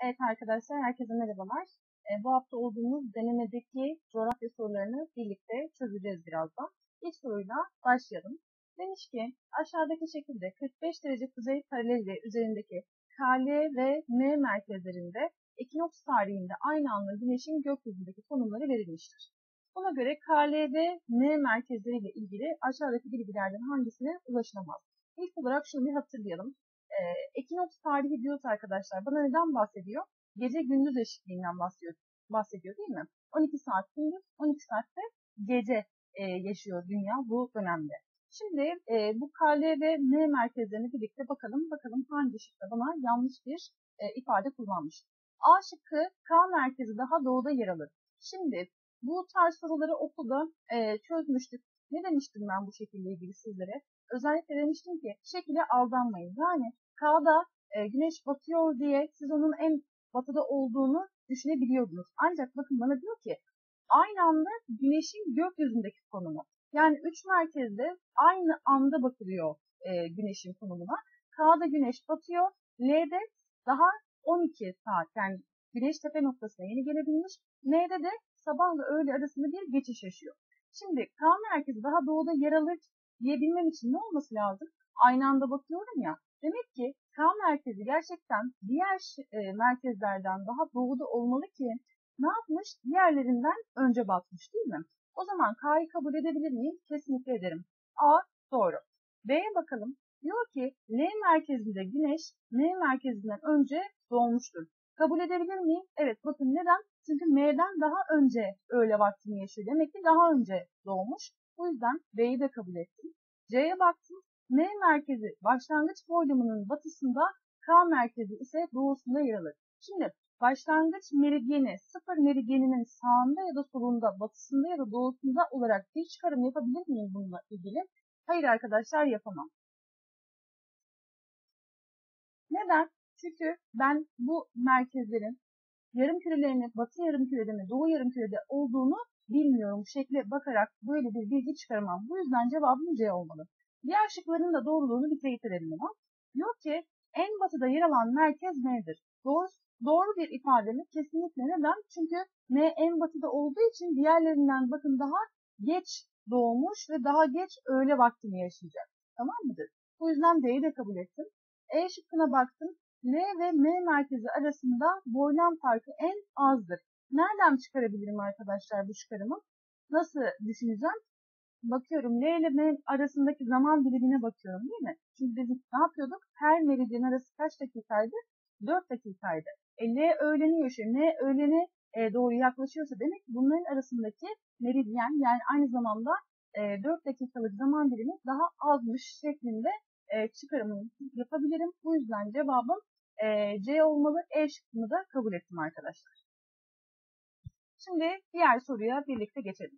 Evet arkadaşlar, herkese merhabalar. Bu hafta olduğumuz denemedeki coğrafya sorularını birlikte çözeceğiz birazdan. İlk soruyla başlayalım. Demiş ki, aşağıdaki şekilde 45 derece kuzey paraleli üzerindeki KL ve M merkezlerinde ekinoks tarihinde aynı anda Güneş'in gökyüzündeki konumları verilmiştir. Buna göre KL ve M merkezleriyle ilgili aşağıdaki bilgilerden hangisine ulaşılamaz? İlk olarak şunu bir hatırlayalım. Ekinoks tarihi diyoruz arkadaşlar. Bana neden bahsediyor? Gece gündüz eşitliğinden bahsediyor değil mi? 12 saat gündüz, 12 saatte gece yaşıyor dünya bu dönemde. Şimdi bu KL ve M merkezlerini birlikte bakalım hangi şıkta bana yanlış bir ifade kullanmış. A şıkkı K merkezi daha doğuda yer alır. Şimdi bu tarz soruları okulda çözmüştük. Ne demiştim ben bu şekilde ilgili sizlere? Özellikle demiştim ki şekile aldanmayın. Yani K'da güneş batıyor diye siz onun en batıda olduğunu düşünebiliyordunuz. Ancak bakın bana diyor ki aynı anda güneşin gökyüzündeki konumu. Yani 3 merkezde aynı anda bakılıyor güneşin konumuna. K'da güneş batıyor. L'de daha 12 saat yani güneş tepe noktasına yeni gelebilmiş. M'de de sabahla öğle arasında bir geçiş yaşıyor. Şimdi K merkezi daha doğuda yer alır diyebilmem için ne olması lazım? Aynı anda bakıyorum ya. Demek ki K merkezi gerçekten diğer merkezlerden daha doğuda olmalı ki ne yapmış? Diğerlerinden önce batmış değil mi? O zaman K'yı kabul edebilir miyim? Kesinlikle ederim. A doğru. B'ye bakalım. Diyor ki L merkezinde güneş M merkezinden önce doğmuştur. Kabul edebilir miyim? Evet bakın neden? Çünkü M'den daha önce öğle vaktini yaşıyor. Demek ki daha önce doğmuş. O yüzden B'yi de kabul ettim. C'ye baktım. M merkezi başlangıç boylamanın batısında, K merkezi ise doğusunda yer alır. Şimdi başlangıç meridyeni, sıfır meridyeninin sağında ya da solunda, batısında ya da doğusunda olarak bir çıkarım yapabilir miyim bununla ilgili? Hayır arkadaşlar yapamam. Neden? Çünkü ben bu merkezlerin yarımkürelerinin batı yarımkürede mi, doğu yarımkürede olduğunu bilmiyorum. Şekle bakarak böyle bir bilgi çıkaramam. Bu yüzden cevabım C olmalı. Diğer şıkların da doğruluğunu bir teyit edelim ama. Diyor ki en batıda yer alan merkez M'dir. Doğru bir ifade mi? Kesinlikle neden? Çünkü M en batıda olduğu için diğerlerinden bakın daha geç doğmuş ve daha geç öğle vaktini yaşayacak. Tamam mıdır? Bu yüzden D'yi de kabul ettim. E şıkkına baktım. L ve M merkezi arasında boylam farkı en azdır. Nereden çıkarabilirim arkadaşlar bu çıkarımı? Nasıl düşüneceğim? Bakıyorum L ile M arasındaki zaman dilimine bakıyorum değil mi? Şimdi biz ne yapıyorduk? Her meridyen arası kaç dakikaydı? 4 dakikaydı. L öğleni yaşıyor. M öğlene doğru yaklaşıyorsa demek ki bunların arasındaki meridyen yani aynı zamanda 4 dakikalık zaman dilimi daha azmış şeklinde çıkarımını yapabilirim. Bu yüzden cevabım C olmalı. E şıkkını da kabul ettim arkadaşlar. Şimdi diğer soruya birlikte geçelim.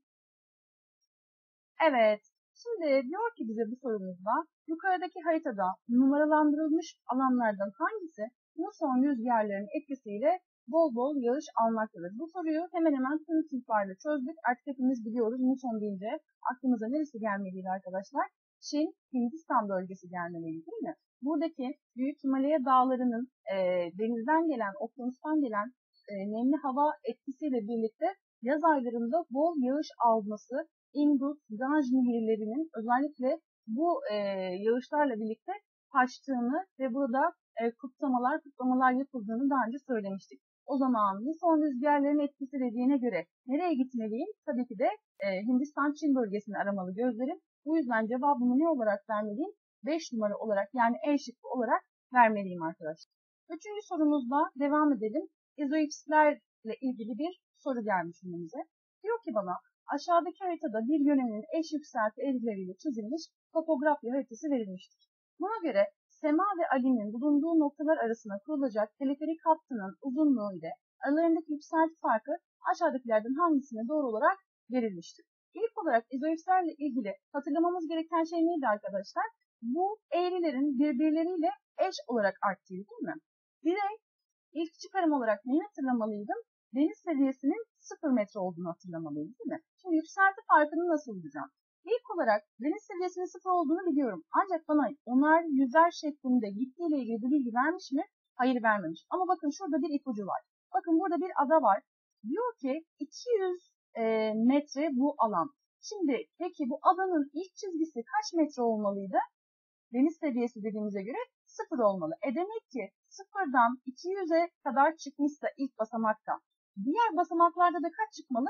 Evet. Şimdi diyor ki bize bu sorumuzda yukarıdaki haritada numaralandırılmış alanlardan hangisi muson rüzgarlarının etkisiyle bol bol yağış almaktadır? Bu soruyu hemen hemen tüm sınıflarla çözdük. Artık hepimiz biliyoruz muson deyince aklımıza neresi gelmeliydi arkadaşlar? Çin, Hindistan bölgesi gelmeliydi değil mi? Buradaki Büyük Himalaya dağlarının denizden gelen, okyanustan gelen nemli hava etkisiyle birlikte yaz aylarında bol yağış alması, Indus, Ganj nehirlerinin özellikle bu yağışlarla birlikte taştığını ve burada kutlamalar yapıldığını daha önce söylemiştik. O zaman bu son rüzgarların etkisi dediğine göre nereye gitmeliyim? Tabii ki de Hindistan-Çin bölgesini aramalı gözlerim. Bu yüzden cevabımı ne olarak vermeliyim? 5 numara olarak yani E şıkkı olarak vermeliyim arkadaşlar. Üçüncü sorumuzla devam edelim. İzoipslerle ilgili bir soru gelmiş önümüze. Diyor ki bana aşağıdaki haritada bir yönenin eş yükselti eğrileriyle çizilmiş topografya haritası verilmiştir. Buna göre Sema ve Ali'nin bulunduğu noktalar arasında kurulacak teleferik hattının uzunluğu ile aralarındaki yükselti farkı aşağıdakilerden hangisine doğru olarak verilmiştir? İlk olarak izoipslerle ilgili hatırlamamız gereken şey neydi arkadaşlar? Bu eğrilerin birbirleriyle eş olarak arttığı değil mi? Direkt ilk çıkarım olarak neyi hatırlamalıydım? Deniz seviyesinin 0 metre olduğunu hatırlamalıyım değil mi? Şimdi yükselti farkını nasıl bulacağım? İlk olarak deniz seviyesinin 0 olduğunu biliyorum. Ancak bana onar yüzer şeklinde gittiğiyle ilgili bir bilgi vermiş mi? Hayır, vermemiş. Ama bakın şurada bir ipucu var. Bakın burada bir ada var. Diyor ki 200 metre bu alan. Şimdi peki bu adanın ilk çizgisi kaç metre olmalıydı? Deniz seviyesi dediğimize göre 0 olmalı. Demek ki 0'dan 200'e kadar çıkmışsa ilk basamakta. Diğer basamaklarda da kaç çıkmalı?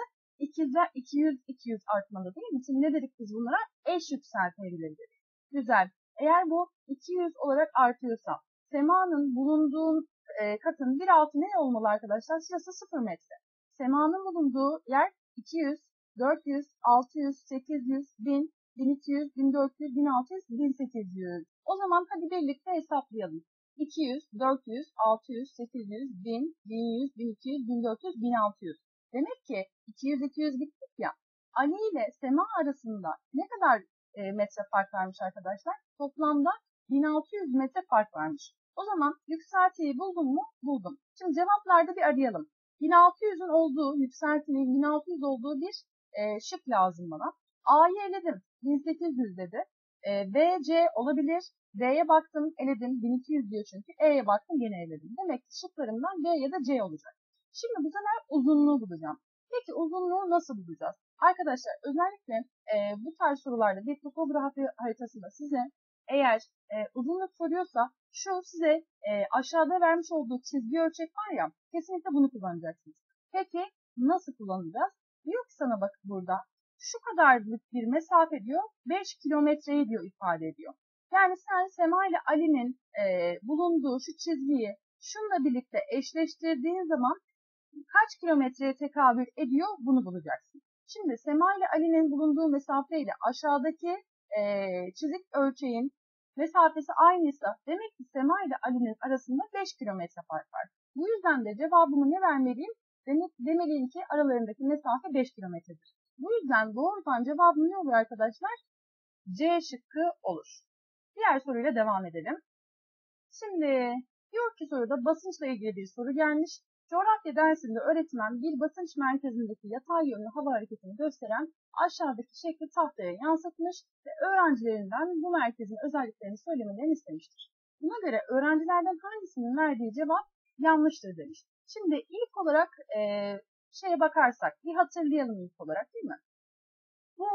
200 artmalı değil mi? Şimdi ne dedik biz bunlara? Eş yükseltmelidir dedik. Güzel. Eğer bu 200 olarak artıyorsa semanın bulunduğu katın bir altı ne olmalı arkadaşlar? Şurası 0 metre. Semanın bulunduğu yer 200, 400, 600, 800, 1000, 1200, 1400, 1600, 1800. O zaman hadi birlikte hesaplayalım. 200, 400, 600, 800, 1000, 1100, 1200, 1400, 1600. Demek ki 200 gittik ya. Ali ile Sema arasında ne kadar metre fark varmış arkadaşlar? Toplamda 1600 metre fark varmış. O zaman yükseltiyi buldum mu? Buldum. Şimdi cevaplarda bir arayalım. 1600'ün olduğu, yükseltinin 1600 olduğu bir şık lazım bana. A'yı eledim. 1800 dedi. B, C olabilir. D'ye baktım, eledim. 1200 diyor çünkü. E'ye baktım, gene eledim. Demek ki şıklarımdan B ya da C olacak. Şimdi bu sefer uzunluğu bulacağım. Peki uzunluğu nasıl bulacağız? Arkadaşlar özellikle bu tarz sorularda bir topografi haritasında size eğer uzunluk soruyorsa şu size aşağıda vermiş olduğu çizgi ölçek var ya, kesinlikle bunu kullanacaksınız. Peki nasıl kullanacağız? Diyor ki sana bak burada şu kadarlık bir mesafe diyor 5 kilometreyi diyor ifade ediyor. Yani sen Sema ile Ali'nin bulunduğu şu çizgiyi şununla birlikte eşleştirdiğin zaman kaç kilometreye tekabül ediyor bunu bulacaksın. Şimdi Sema ile Ali'nin bulunduğu mesafe ile aşağıdaki çizik ölçeğin mesafesi aynıysa demek ki Sema ile Ali'nin arasında 5 kilometre fark var. Bu yüzden de cevabımı ne vermeliyim? Demeliyim ki aralarındaki mesafe 5 kilometredir. Bu yüzden doğrudan cevabım ne olur arkadaşlar? C şıkkı olur. Diğer soruyla devam edelim. Şimdi diyor ki soruda basınçla ilgili bir soru gelmiş. Coğrafya dersinde öğretmen bir basınç merkezindeki yatay yönlü hava hareketini gösteren aşağıdaki şekli tahtaya yansıtmış ve öğrencilerinden bu merkezin özelliklerini söylemelerini istemiştir. Buna göre öğrencilerden hangisinin verdiği cevap yanlıştır demiş. Şimdi ilk olarak şeye bakarsak bir hatırlayalım ilk olarak değil mi? Bu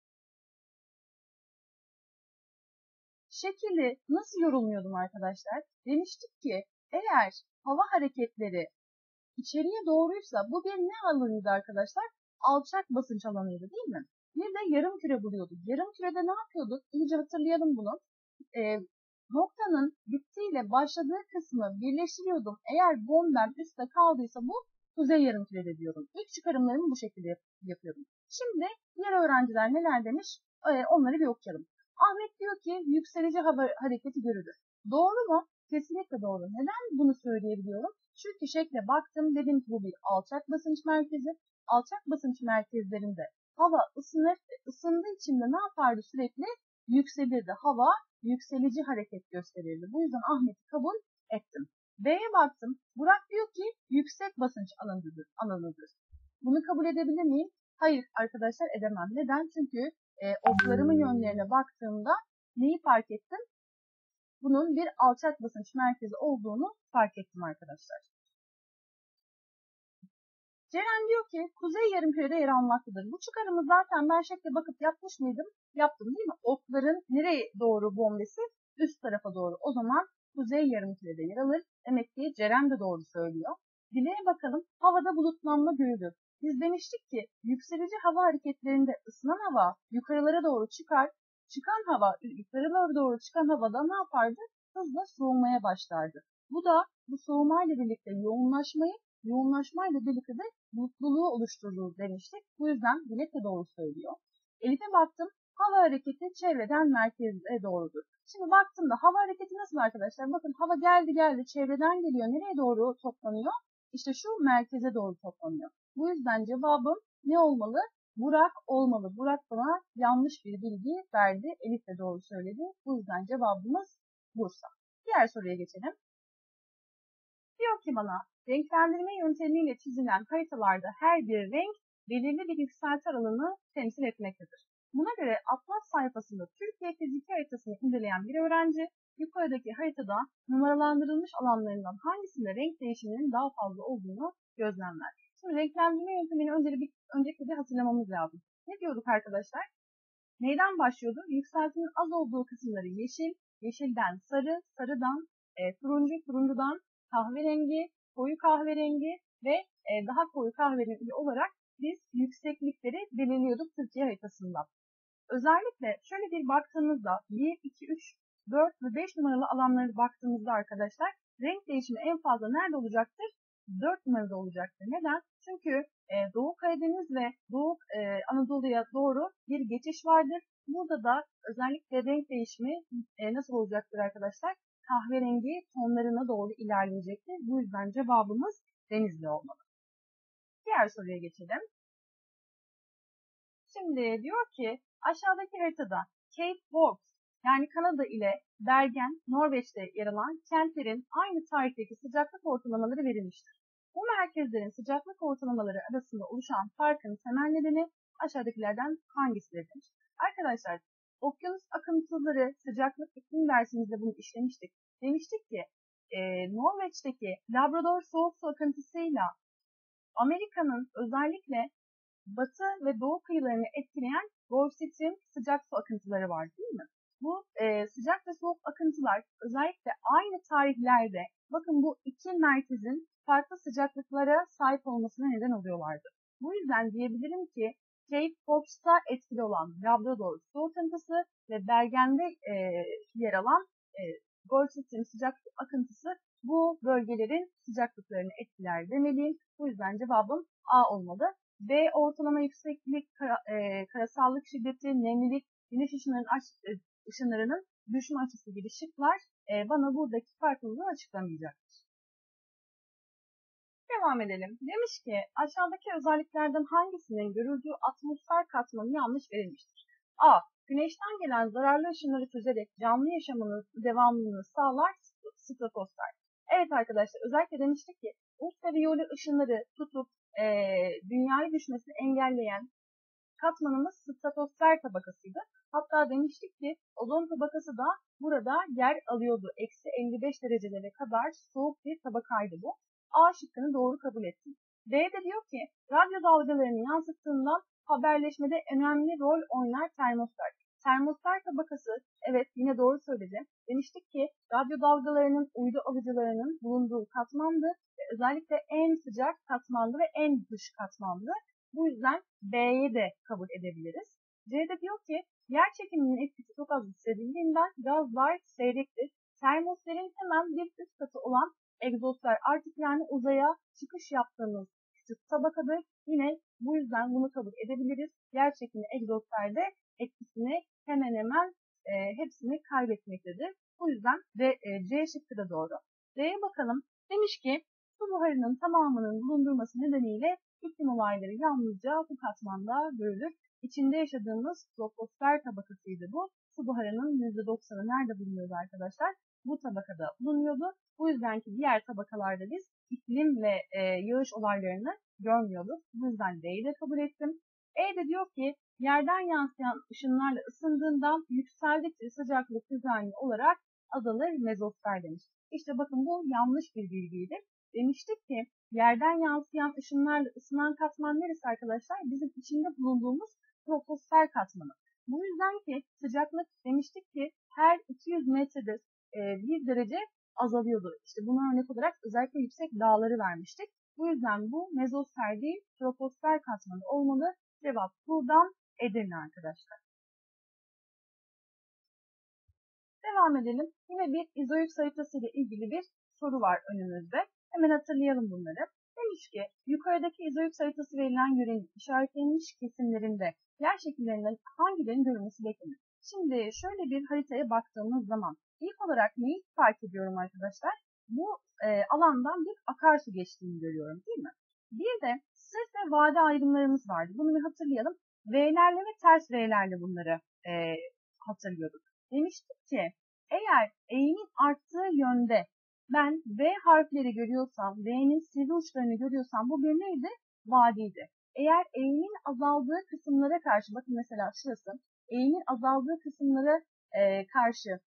şekli nasıl yorumluyordum arkadaşlar? Demiştik ki eğer hava hareketleri içeriye doğruysa bu bir ne alanıydı arkadaşlar? Alçak basınç alanıydı değil mi? Bir de yarım küre buluyorduk. Yarım kürede ne yapıyorduk? İyice hatırlayalım bunu. Noktanın bittiğiyle başladığı kısmı birleştiriyordum. Eğer bombem üstte kaldıysa bu kuzey yarım kürede diyorum. İlk çıkarımlarımı bu şekilde yapıyordum. Şimdi diğer öğrenciler neler demiş? Onları bir okuyalım. Ahmet diyor ki yükselici hava hareketi görülür. Doğru mu? Kesinlikle doğru. Neden bunu söyleyebiliyorum? Çünkü şekle baktım, dedim ki bu bir alçak basınç merkezi. Alçak basınç merkezlerinde hava ısınır. Isındığı için de ne yapardı sürekli? Yükselirdi. Hava yükselici hareket gösterirdi. Bu yüzden Ahmet'i kabul ettim. B'ye baktım. Burak diyor ki yüksek basınç alanıdır. Bunu kabul edebilir miyim? Hayır arkadaşlar, edemem. Neden? Çünkü oklarımın yönlerine baktığımda neyi fark ettim? Bunun bir alçak basınç merkezi olduğunu fark ettim arkadaşlar. Ceren diyor ki kuzey yarımkürede yer almaktadır. Bu çıkarımı zaten ben şekle bakıp yapmış mıydım? Yaptım değil mi? Okların nereye doğru bombesi? Üst tarafa doğru. O zaman kuzey yarımkürede yer alır. Demek ki Ceren de doğru söylüyor. Dileğe bakalım. Havada bulutlanma görülür. Biz demiştik ki yükselici hava hareketlerinde ısınan hava yukarılara doğru çıkar. Çıkan hava, yukarılara doğru çıkan havada ne yapardı? Hızla soğumaya başlardı. Bu da bu soğumayla birlikte yoğunlaşmayla birlikte de mutluluğu oluşturur demiştik. Bu yüzden Dilek de doğru söylüyor. Elif'e baktım. Hava hareketi çevreden merkeze doğrudur. Şimdi baktığımda hava hareketi nasıl arkadaşlar? Bakın hava geldi çevreden geliyor. Nereye doğru toplanıyor? İşte şu merkeze doğru toplanıyor. Bu yüzden cevabım ne olmalı? Burak olmalı. Burak bana yanlış bir bilgi verdi. Elif de doğru söyledi. Bu yüzden cevabımız Bursa. Diğer soruya geçelim. Diyor ki bana renklendirme yöntemiyle çizilen haritalarda her bir renk belirli bir yükselti alanını temsil etmektedir. Buna göre Atlas sayfasında Türkiye fiziki haritasını inceleyen bir öğrenci yukarıdaki haritada numaralandırılmış alanlarından hangisinde renk değişiminin daha fazla olduğunu gözlemler. Şimdi renklendirme yöntemini öncelikle bir hatırlamamız lazım. Ne diyorduk arkadaşlar? Neyden başlıyordu? Yükseltinin az olduğu kısımları yeşil, yeşilden sarı, sarıdan turuncu, turuncudan kahverengi, koyu kahverengi ve daha koyu kahverengi olarak biz yükseklikleri belirliyorduk Türkiye haritasında. Özellikle şöyle bir baktığımızda 1, 2, 3, 4 ve 5 numaralı alanlara baktığımızda arkadaşlar renk değişimi en fazla nerede olacaktır? 4 numarada olacaktır. Neden? Çünkü Doğu Karadeniz ve Doğu Anadolu'ya doğru bir geçiş vardır. Burada da özellikle renk değişimi nasıl olacaktır arkadaşlar? Kahverengi tonlarına doğru ilerleyecektir. Bu yüzden cevabımız Denizli olmalı. Diğer soruya geçelim. Şimdi diyor ki aşağıdaki haritada Cape Works yani Kanada ile Bergen, Norveç'te yer alan kentlerin aynı tarihteki sıcaklık ortalamaları verilmiştir. Bu merkezlerin sıcaklık ortalamaları arasında oluşan farkın temel nedeni aşağıdakilerden hangisidir? Arkadaşlar, okyanus akıntıları sıcaklık iklim dersimizde bunu işlemiştik. Demiştik ki Norveç'teki Labrador soğuk su akıntısıyla Amerika'nın özellikle batı ve doğu kıyılarını etkileyen Gulf Stream sıcak su akıntıları var değil mi? Bu sıcak ve soğuk akıntılar özellikle aynı tarihlerde bakın bu iki merkezin farklı sıcaklıklara sahip olmasına neden oluyorlardı. Bu yüzden diyebilirim ki Cape Fox'ta etkili olan Labrador su akıntısı ve Bergen'de yer alan Gulf Stream sıcak su akıntısı bu bölgelerin sıcaklıklarını etkiler demeliyim. Bu yüzden cevabım A olmalı. B ortalama yükseklik, karasallık şiddeti, nemlilik, güneş ışınlarının düşme açısı gibi şıklar bana buradaki farklılığı açıklamayacaktır. Devam edelim. Demiş ki aşağıdaki özelliklerden hangisinin görüldüğü atmosfer katmanı yanlış verilmiştir? A. Güneşten gelen zararlı ışınları çözerek canlı yaşamının devamlılığını sağlar stratosfer. Evet arkadaşlar özellikle demiştik ki ultraviyole ışınları tutup dünyaya düşmesini engelleyen katmanımız stratosfer tabakasıydı. Hatta demiştik ki ozon tabakası da burada yer alıyordu. Eksi 55 derecelere kadar soğuk bir tabakaydı bu. A şıkkını doğru kabul ettim. B de diyor ki radyo dalgalarını yansıttığından haberleşmede önemli rol oynar termosfer. Termosfer tabakası evet yine doğru söyledim. Demiştik ki radyo dalgalarının uydu alıcılarının bulunduğu katmandı. Özellikle en sıcak katmandı ve en dış katmandı. Bu yüzden B'yi de kabul edebiliriz. C'de diyor ki yer çekiminin etkisi çok az hissedildiğinden gazlar seyrektir. Termosferin hemen bir üst katı olan egzozlar artık yani uzaya çıkış yaptığımız küçük tabakadır. Yine bu yüzden bunu kabul edebiliriz. Yer çekimi egzozlarda etkisini hemen hemen hepsini kaybetmektedir. Bu yüzden C şıkkı da doğru. D'ye bakalım. Demiş ki su buharının tamamının bulundurması nedeniyle iklim olayları yalnızca bu katmanda görülür. İçinde yaşadığımız troposfer tabakasıydı bu. Su buharının %90'ı nerede bulunuyordu arkadaşlar? Bu tabakada bulunuyordu. Bu yüzden ki diğer tabakalarda biz iklim ve yağış olaylarını görmüyorduk. Bu yüzden D'yi de kabul ettim. E de diyor ki yerden yansıyan ışınlarla ısındığından yükseldikçe sıcaklık düzenli olarak azalır mezosfer demiş. İşte bakın bu yanlış bir bilgiydi. Demiştik ki yerden yansıyan ışınlarla ısınan katman neresi arkadaşlar? Bizim içinde bulunduğumuz troposfer katmanı. Bu yüzden ki sıcaklık demiştik ki her 200 metrede 1 derece azalıyordu. İşte buna örnek olarak özellikle yüksek dağları vermiştik. Bu yüzden bu mezosfer değil troposfer katmanı olmalı. Cevap buradan Edirne arkadaşlar. Devam edelim. Yine bir izoiks haritası ile ilgili bir soru var önümüzde. Hemen hatırlayalım bunları. Demiş ki yukarıdaki izoiks haritası verilen yörenin işaretlenmiş kesimlerinde yer şekillerinden hangilerinin görülmesi beklenir? Şimdi şöyle bir haritaya baktığımız zaman ilk olarak neyi fark ediyorum arkadaşlar? Bu alandan bir akarsu geçtiğini görüyorum değil mi? Bir de sırt ve vade ayrımlarımız vardı. Bunu bir hatırlayalım. V'lerle ve ters V'lerle bunları hatırlıyorduk. Demiştik ki eğer eğimin arttığı yönde ben V harfleri görüyorsam, V'nin sivri uçlarını görüyorsam bu bir neydi? Vadiydi. Eğer eğimin azaldığı kısımlara karşı, bakın mesela şurası, eğimin azaldığı kısımlara karşı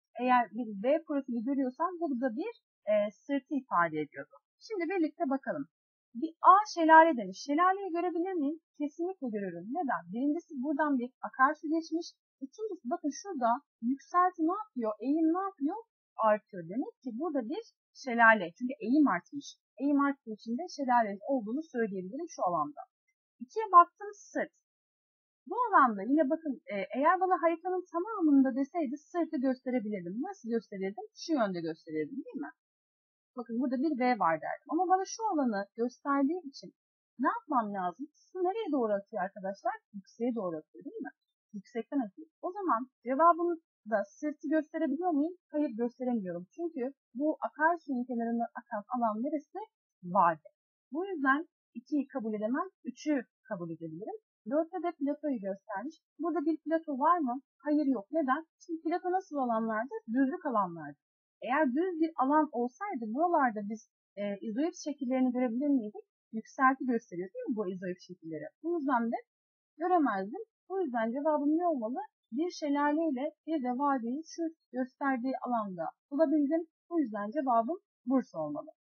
Eğer bir V profili görüyorsam burada bir sırtı ifade ediyordu. Şimdi birlikte bakalım. Bir A şelale demiş. Şelaleyi görebilir miyim? Kesinlikle görürüm. Neden? Birincisi buradan bir akarsu geçmiş. İkincisi bakın şurada yükselti ne yapıyor? Eğim ne yapıyor? Artıyor. Demek ki burada bir şelale. Çünkü eğim artmış. Eğim arttığı için de şelalenin olduğunu söyleyebilirim şu alanda. İkiye baktım sırt. Bu alanda yine bakın eğer bana haritanın tamamında deseydi sırtı gösterebilirdim. Nasıl gösterirdim? Şu yönde gösterirdim değil mi? Bakın burada bir V var derdim. Ama bana şu alanı gösterdiği için ne yapmam lazım? Su nereye doğru atıyor arkadaşlar? Yükseğe doğru atıyor değil mi? Yüksekten atıyor. O zaman cevabını da sırtı gösterebiliyor muyum? Hayır, gösteremiyorum. Çünkü bu akarsuyun kenarından akan alan neresi? Vade. Bu yüzden 2'yi kabul edemem, 3'ü kabul edebilirim. 4'te de platoyu göstermiş. Burada bir plato var mı? Hayır, yok. Neden? Çünkü plato nasıl alanlardır? Düzlük alanlardır. Eğer düz bir alan olsaydı buralarda biz izoid şekillerini görebilir miydik? Yükselti gösteriyor değil mi bu izoid şekilleri? Bu yüzden de göremezdim. Bu yüzden cevabım ne olmalı? Bir şelale ile bir de vadiyi şu gösterdiği alanda bulabildim. Bu yüzden cevabım Bursa olmalı.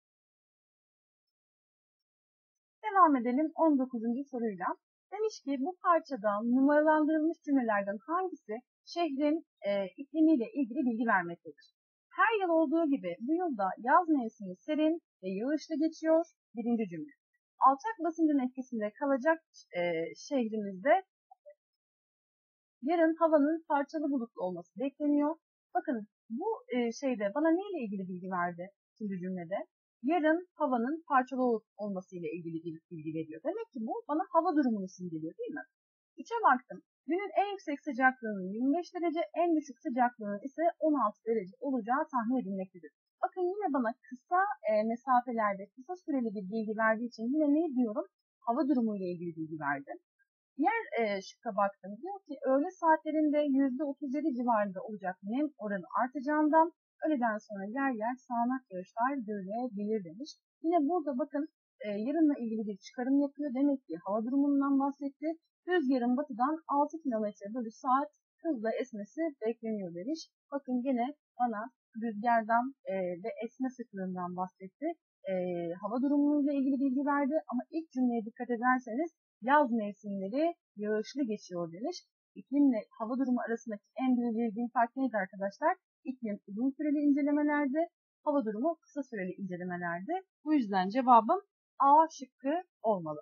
Devam edelim 19. soruyla. Demiş ki bu parçada numaralandırılmış cümlelerden hangisi şehrin iklimiyle ilgili bilgi vermektedir? Her yıl olduğu gibi bu yılda yaz mevsimi serin ve yağışlı geçiyor. Birinci cümle. Alçak basıncın etkisinde kalacak şehrimizde yarın havanın parçalı bulutlu olması bekleniyor. Bakın bu şeyde bana neyle ilgili bilgi verdi ikinci cümlede? Yarın havanın parçalı olması ile ilgili bilgi veriyor. Demek ki bu bana hava durumunu simgeliyor değil mi? 3'e baktım. Günün en yüksek sıcaklığının 25 derece, en düşük sıcaklığının ise 16 derece olacağı tahmin edilmektedir. Bakın yine bana kısa mesafelerde, kısa süreli bir bilgi verdiği için yine ne diyorum? Hava durumu ile ilgili bilgi verdi. Diğer şıkka baktım. Diyor ki öğle saatlerinde %37 civarında olacak nem oranı artacağından öğleden sonra yer yer sağanak yağışlar görülebilir demiş. Yine burada bakın yarınla ilgili bir çıkarım yapıyor. Demek ki hava durumundan bahsetti. Rüzgarın batıdan 6 km/saat hızla esmesi bekleniyor demiş. Bakın gene bana rüzgardan ve esme sıklığından bahsetti. Hava durumunuyla ilgili bilgi verdi ama ilk cümleye dikkat ederseniz yaz mevsimleri yağışlı geçiyor demiş. İklimle hava durumu arasındaki en belirgin fark neydi arkadaşlar? İklim uzun süreli incelemelerde, hava durumu kısa süreli incelemelerde. Bu yüzden cevabım A şıkkı olmalı.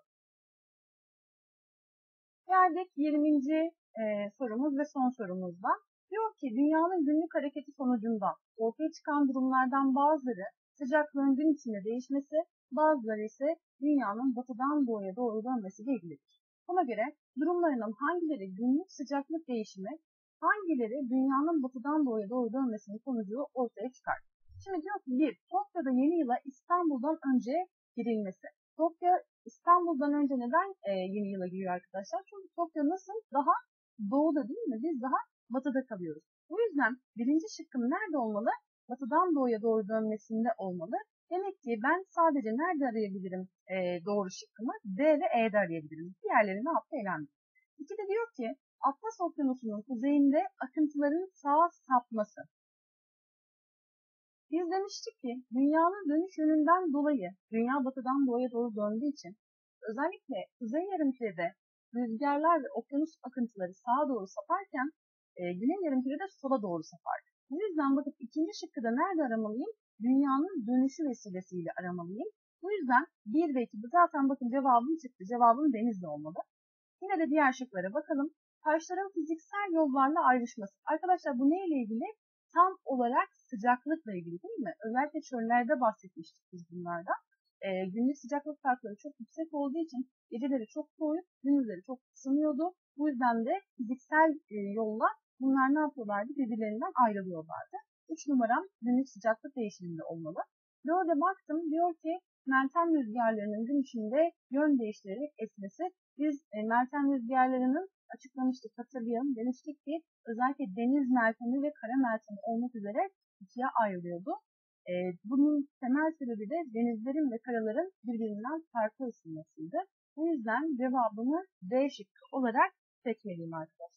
Geldik 20. sorumuz ve son sorumuzda. Diyor ki dünyanın günlük hareketi sonucunda ortaya çıkan durumlardan bazıları sıcaklığın gün içinde değişmesi, bazıları ise dünyanın batıdan doğuya doğru dönmesiyle ilgilidir. Buna göre durumlarının hangileri günlük sıcaklık değişimi, hangileri dünyanın batıdan doğuya doğru dönmesinin sonucu ortaya çıkar. Şimdi diyor ki Tokyo'da yeni yıla İstanbul'dan önce girilmesi. Tokyo İstanbul'dan önce neden yeni yıla giriyor arkadaşlar? Çünkü Tokyo nasıl? Daha doğuda değil mi? Biz daha batıda kalıyoruz. O yüzden birinci şıkkım nerede olmalı? Batıdan doğuya doğru dönmesinde olmalı. Demek ki ben sadece nerede arayabilirim doğru şıkkımı? D ve E'de arayabilirim. Diğerleri ne yaptı? Elendi. İki de diyor ki Atlas Okyanusu'nun kuzeyinde akıntıların sağa sapması. Biz demiştik ki dünyanın dönüş yönünden dolayı dünya batıdan doğuya doğru döndüğü için özellikle kuzey yarımkürede rüzgarlar ve okyanus akıntıları sağa doğru saparken güney yarımkürede sola doğru sapar. Bu yüzden bakın ikinci şıkkı da nerede aramalıyım? Dünyanın dönüşü vesilesiyle aramalıyım. Bu yüzden 1 ve 2 zaten bakın cevabım çıktı. Cevabım Denizli olmalı. Yine de diğer şıklara bakalım. Taşların fiziksel yollarla ayrışması. Arkadaşlar bu neyle ilgili? Tam olarak sıcaklıkla ilgili değil mi? Özellikle çöllerde bahsetmiştik biz bunlardan. Günlük sıcaklık farkları çok yüksek olduğu için geceleri çok soğuyup gündüzleri çok ısınıyordu. Bu yüzden de fiziksel yolla bunlar ne yapıyorlardı? Birbirlerinden ayrılıyorlardı. 3 numaram günlük sıcaklık değişiminde olmalı. 4'e baktım diyor ki Meltem rüzgarlarının gün içinde yön değiştirerek esmesi. Biz Meltem rüzgarlarının açıklamıştık, hatırlayalım. Demiştik ki özellikle deniz meltemi ve kara meltemi olmak üzere ikiye ayrılıyordu. Bunun temel sebebi de denizlerin ve karaların birbirinden farklı ısınmasıydı. Bu yüzden cevabını D şıkkı olarak seçmeliyim arkadaşlar.